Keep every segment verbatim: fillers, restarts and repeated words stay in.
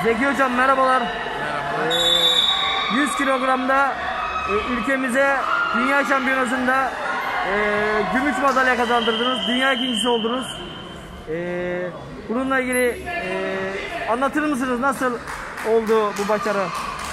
Zeki Hocam merhabalar. Merhabalar. Ee, yüz kilogramda e, ülkemize dünya şampiyonasında e, gümüş madalya kazandırdınız. Dünya ikincisi oldunuz. E, bununla ilgili e, anlatır mısınız? Nasıl oldu bu başarı?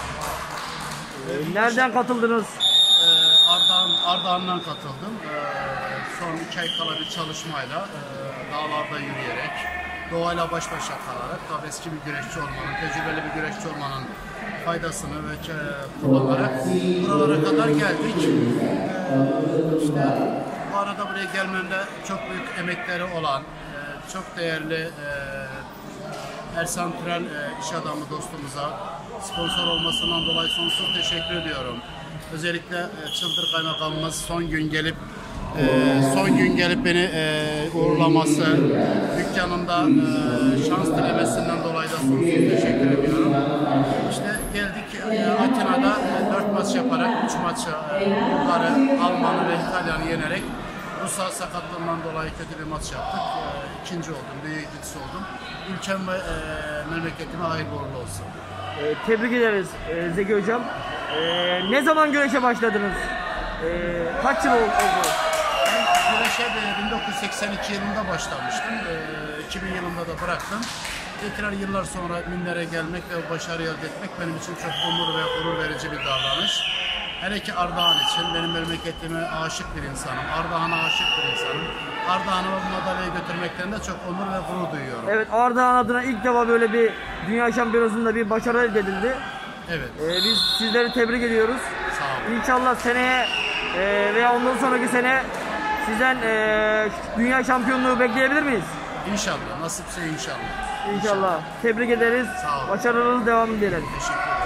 E, nereden katıldınız? Ee, Ardahan, Ardahan'dan katıldım. Ee, son iki ay kala bir çalışmayla e, dağlarda yürüyerek, doğayla baş başa kalarak, tabii eski bir güreşçi olmanın, tecrübeli bir güreşçi olmanın faydasını ve e, kullanarak buralara kadar geldik. Ee, işte bu arada buraya gelmemde çok büyük emekleri olan, e, çok değerli e, Ersan Türel e, iş adamı dostumuza sponsor olmasından dolayı sonsuz teşekkür ediyorum. Özellikle e, Çıldır Kaymakamımız son gün gelip e, son gün gelip beni e, uğurlaması, dükkanımda e, şans dilemesinden dolayı da sonsuz teşekkür ediyorum. İşte geldik e, Atina'da e, dört maç yaparak üç maçı e, Bulgarı, Almanı ve İtalyan'ı yenerek Rusya sakatlığından dolayı kötü bir maç yaptık. E, ikinci oldum, büyük ikincisi oldum. Ülkem ve e, memleketime hayırlı uğurlu olsun. E, tebrik ederiz e, Zeki Hocam. E, ne zaman güreşe başladınız? E, kaç yıl oldu? Ben güreşe bin dokuz yüz seksen iki yılında başlamıştım. E, iki bin yılında da bıraktım. Tekrar yıllar sonra minlere gelmek ve başarı elde etmek benim için çok onur ve gurur verici bir davranış. Hele ki Ardahan için, benim memleketime aşık bir insanım. Ardahan'a aşık bir insanım. Ardahan'a bu madalyayı götürmekten de çok onur ve gurur duyuyorum. Evet, Ardahan adına ilk defa böyle bir dünya şampiyonasında bir başarı elde edildi. Evet. Ee, biz sizleri tebrik ediyoruz. Sağ olun. İnşallah seneye e, veya ondan sonraki sene sizden e, dünya şampiyonluğu bekleyebilir miyiz? İnşallah. Nasipse inşallah. İnşallah. Tebrik ederiz. Sağ olun. Başarılı devam dilerim. Teşekkür ederim.